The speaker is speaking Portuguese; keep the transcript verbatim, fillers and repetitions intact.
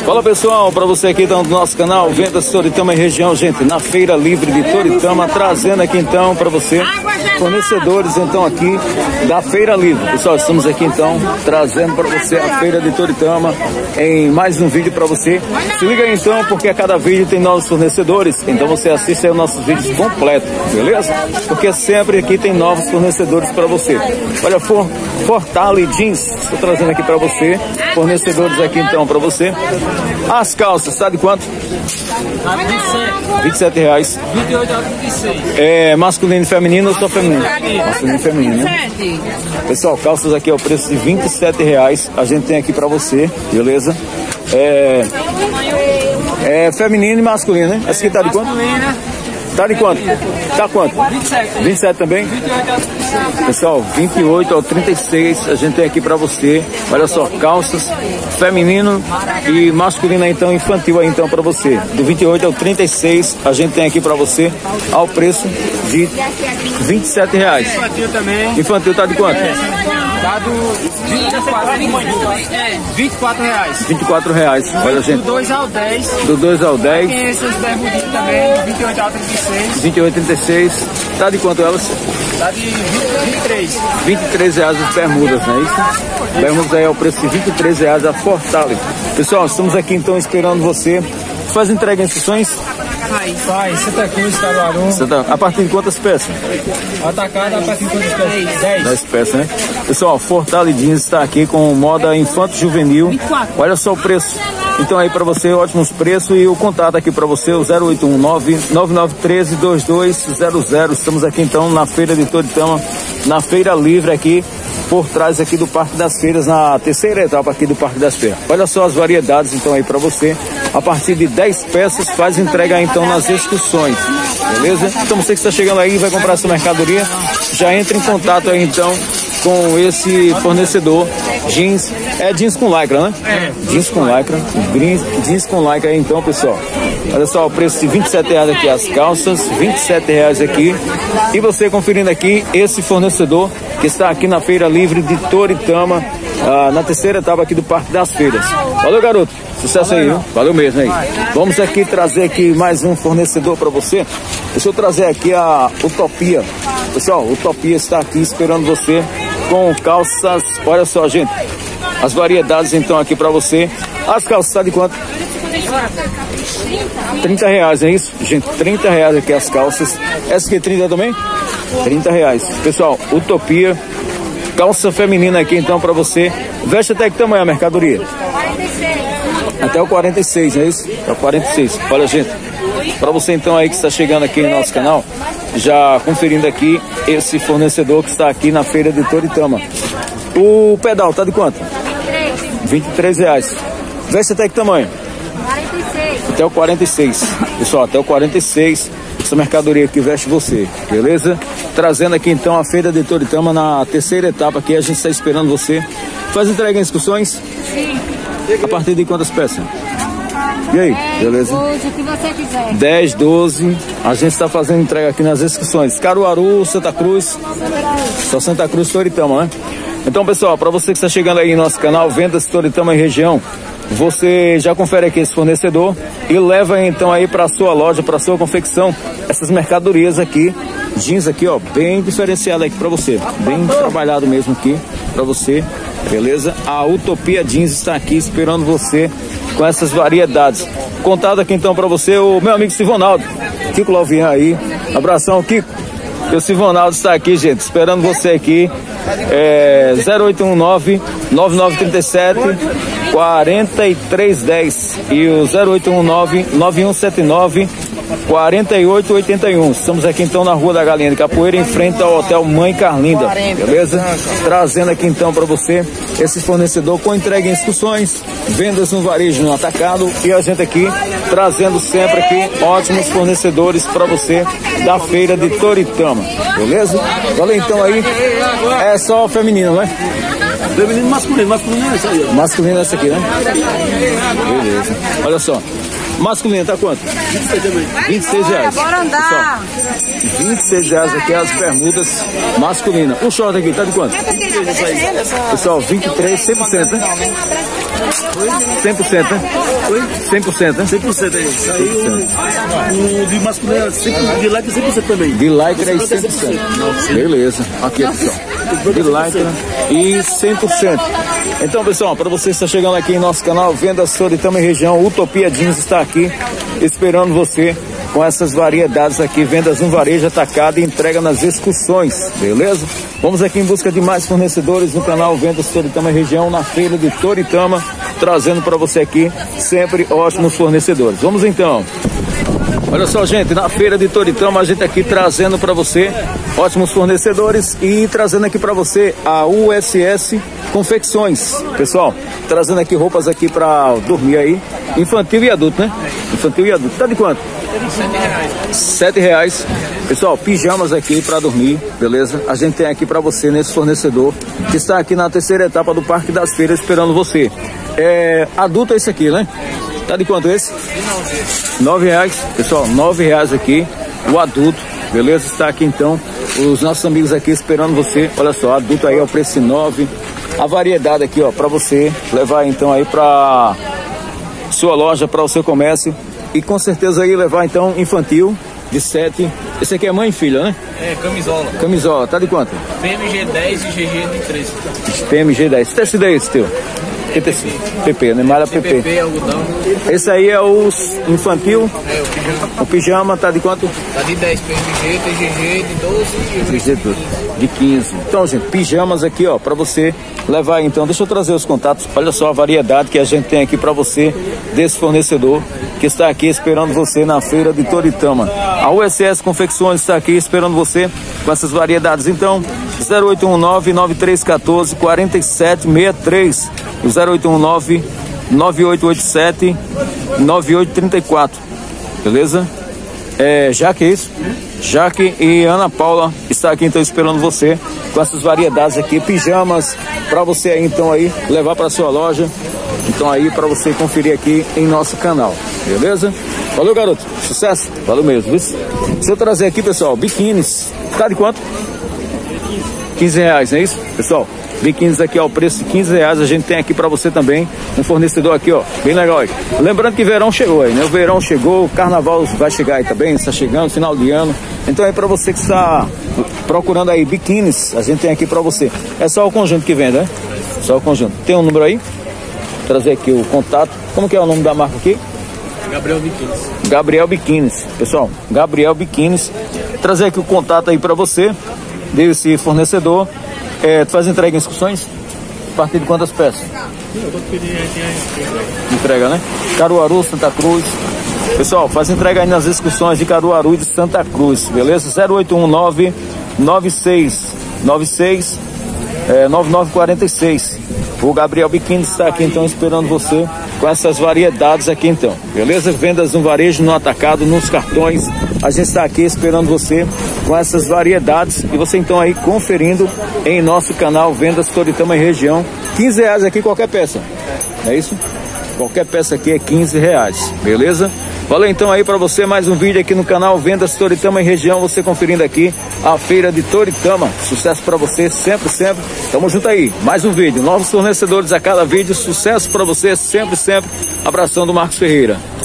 Fala pessoal, para você aqui do nosso canal Vendas Toritama e Região, gente, na Feira Livre de Toritama, trazendo aqui então para você fornecedores então aqui da Feira Livre. Pessoal, estamos aqui então trazendo para você a Feira de Toritama em mais um vídeo para você. Se liga aí então, porque a cada vídeo tem novos fornecedores, então você assiste aí os nossos vídeos completos, beleza? Porque sempre aqui tem novos fornecedores para você. Olha, For, Fortale Jeans, estou trazendo aqui para você, fornecedores aqui então para você. As calças, tá de quanto? vinte e sete reais. vinte e oito a trinta e seis. É masculino e feminino ou só feminino? Masculino e feminino, né? Pessoal, calças aqui é o preço de vinte e sete reais. A gente tem aqui pra você, beleza? É, é feminino e masculino, né? Essa aqui tá de quanto? Tá de quanto? Tá quanto? vinte e sete. vinte e sete também? Pessoal, vinte e oito ao trinta e seis a gente tem aqui pra você. Olha só, calças feminino e masculino então, infantil aí então pra você. Do vinte e oito ao trinta e seis a gente tem aqui pra você ao preço de vinte e sete reais. Infantil também. Infantil tá de quanto? Tá do vinte e quatro reais. vinte e quatro reais. Olha, gente. Do dois ao dez. Do dois ao dez. Tem esses bermudinhos também, do vinte e oito ao trinta e seis. vinte e oito, trinta e seis. Tá de quanto elas? Tá de vinte e três. vinte e três reais as bermudas, não é isso? Bermudas aí ao preço de vinte e três reais a Fortale. Pessoal, estamos aqui então esperando você. Faz entrega em instruções? Faz, Santa Cruz, Caruaru. Santa... A partir de quantas peças? Atacada a partir de quantas peças? dez. dez peças, né? Pessoal, Fortale Jeans está aqui com moda infanto juvenil. Olha só o preço. Então aí para você, ótimos preços e o contato aqui para você, o zero oito um nove, nove nove um três, dois dois zero zero. Estamos aqui então na Feira de Toritama, na Feira Livre aqui, por trás aqui do Parque das Feiras, na terceira etapa aqui do Parque das Feiras. Olha só as variedades então aí para você. A partir de dez peças faz entrega então nas excursões, beleza? Então você que está chegando aí e vai comprar essa mercadoria, já entra em contato aí então com esse fornecedor. Jeans, é jeans com lycra, né? É. Jeans com lycra, jeans, jeans com lycra aí então, pessoal. Olha só o preço de vinte e sete reais aqui as calças, vinte e sete reais aqui. E você conferindo aqui esse fornecedor que está aqui na Feira Livre de Toritama, ah, na terceira etapa aqui do Parque das Feiras. Valeu, garoto. Sucesso aí, viu? Valeu mesmo aí. Vamos aqui trazer aqui mais um fornecedor para você. Deixa eu trazer aqui a Utopia. Pessoal, Utopia está aqui esperando você com calças. Olha só, gente. As variedades então aqui para você. As calças tá de quanto? trinta reais, é isso? Gente, trinta reais aqui as calças. Essa aqui é trinta também? trinta reais. Pessoal, Utopia. Calça feminina aqui então para você. Veste até que tamanho a mercadoria? Até o quarenta e seis, é isso? Até o quarenta e seis. Olha, gente, para você então aí que está chegando aqui no nosso canal, já conferindo aqui esse fornecedor que está aqui na Feira de Toritama. O pedal tá de quanto? vinte e três reais. Veste até que tamanho? quarenta e seis. Até o quarenta e seis. Pessoal, até o quarenta e seis. Essa mercadoria aqui veste você, beleza? Trazendo aqui então a Feira de Toritama na terceira etapa aqui. A gente está esperando você. Faz entrega em excursões? Sim. A partir de quantas peças? E aí, beleza? doze, o que você quiser. dez, doze. A gente está fazendo entrega aqui nas excursões. Caruaru, Santa Cruz. Só Santa Cruz, Toritama, né? Então, pessoal, para você que está chegando aí no nosso canal Vendas Toritama e Região, você já confere aqui esse fornecedor e leva então aí para sua loja, para sua confecção, essas mercadorias aqui, jeans aqui, ó, bem diferenciado aqui para você, bem trabalhado mesmo aqui para você, beleza? A Utopia Jeans está aqui esperando você com essas variedades. Contato aqui então para você o meu amigo Sivonaldo, Kiko Lauvian aí, abração, Kiko. O Sivonaldo está aqui, gente, esperando você aqui. É, zero oito um nove, nove nove três sete, quatro três um zero e o zero oito um nove, nove um sete nove, quatro oito oito um. Estamos aqui então na Rua da Galinha de Capoeira, em frente ao Hotel Mãe Carlinda, beleza? Trazendo aqui então para você esse fornecedor com entrega em excursões, vendas no varejo, no atacado, e a gente aqui trazendo sempre aqui ótimos fornecedores para você da Feira de Toritama, beleza? Olha então aí, é só feminino, né? Feminino, masculino, masculino é essa aí. Masculino é essa aqui, né? Beleza. Olha só. Masculino tá quanto? vinte e seis reais. Bora andar. Pessoal, vinte e seis reais aqui as bermudas masculinas. O short aqui tá de quanto? Pessoal, vinte e três, cem por cento, né? cem por cento, né? Oi? cem por cento, né? cem por cento aí. Saiu o de masculino é cem por cento, de like cem por cento também. De lycra e cem por cento. Beleza. Aqui, pessoal. De lycra e cem por cento. Então, pessoal, para você que está chegando aqui em nosso canal Vendas Toritama e Região, Utopia Jeans está aqui esperando você com essas variedades aqui, vendas no varejo atacado e entrega nas excursões, beleza? Vamos aqui em busca de mais fornecedores no canal Vendas Toritama e Região, na feira de Toritama, trazendo para você aqui sempre ótimos fornecedores. Vamos então. Olha só, gente, na feira de Toritama a gente aqui trazendo para você ótimos fornecedores e trazendo aqui para você a U S S Confecções. Pessoal, trazendo aqui roupas aqui para dormir aí, infantil e adulto, né? Infantil e adulto. Tá de quanto? Sete reais. Sete reais. Pessoal, pijamas aqui para dormir, beleza? A gente tem aqui para você nesse fornecedor que está aqui na terceira etapa do Parque das Feiras esperando você. É, adulto é esse aqui, né? Tá de quanto esse? Nove reais, pessoal, nove reais aqui, o adulto, beleza? Está aqui então, os nossos amigos aqui esperando você. Olha só, adulto aí é o preço nove. A variedade aqui, ó, para você levar então aí para sua loja, para o seu comércio. E com certeza aí levar então infantil de sete. Esse aqui é mãe e filha, né? É, camisola. Camisola, tá de quanto? P M G dez e G G de treze. P M G dez. Que tecido é esse teu? Que tecido? P P, né? Malha P P. P P, algodão. Esse aí é o infantil. É, o pijama. O pijama tá de quanto? Tá de dez P M G, T G G de doze e G G de quinze. Então, gente, pijamas aqui, ó, para você levar então. Deixa eu trazer os contatos. Olha só a variedade que a gente tem aqui para você desse fornecedor que está aqui esperando você na feira de Toritama. A U S S Confecções está aqui esperando você com essas variedades. Então, zero oito um nove, nove três um quatro, quatro sete seis três, o zero oito um nove, nove oito oito sete, nove oito três quatro. Beleza? É, Jaque, é isso? Jaque e Ana Paula está aqui então esperando você com essas variedades aqui, pijamas para você aí então aí levar para sua loja. Então aí para você conferir aqui em nosso canal, beleza? Valeu, garoto, sucesso, valeu mesmo, viu? Deixa eu trazer aqui, pessoal, biquínis, tá de quanto? quinze reais, não é isso? Pessoal, biquínis aqui ao preço de quinze reais, a gente tem aqui para você também um fornecedor aqui, ó, bem legal aí. Lembrando que verão chegou aí, né? O verão chegou, o carnaval vai chegar aí também, está chegando, final de ano. Então é para você que está procurando aí biquínis, a gente tem aqui para você. É só o conjunto que vende, né? Só o conjunto. Tem um número aí? Vou trazer aqui o contato. Como que é o nome da marca aqui? Gabriel Biquínis. Gabriel Biquínis. Pessoal, Gabriel Biquínis. Vou trazer aqui o contato aí para você desse fornecedor. É, tu faz entrega em excursões? A partir de quantas peças? Entrega, né? Caruaru, Santa Cruz. Pessoal, faz entrega aí nas excursões de Caruaru e de Santa Cruz, beleza? zero oito um nove, nove seis nove seis, nove nove quatro seis. O Gabriel Biquínis está aqui então esperando você com essas variedades aqui então, beleza? Vendas no varejo, no atacado, nos cartões. A gente está aqui esperando você com essas variedades e você então aí conferindo em nosso canal Vendas Toritama e Região. quinze reais aqui qualquer peça, é isso? Qualquer peça aqui é quinze reais, beleza? Valeu então aí para você mais um vídeo aqui no canal Vendas Toritama e Região, você conferindo aqui a feira de Toritama. Sucesso para você sempre, sempre. Tamo junto aí, mais um vídeo, novos fornecedores a cada vídeo. Sucesso para você sempre, sempre. Abração do Marcos Ferreira.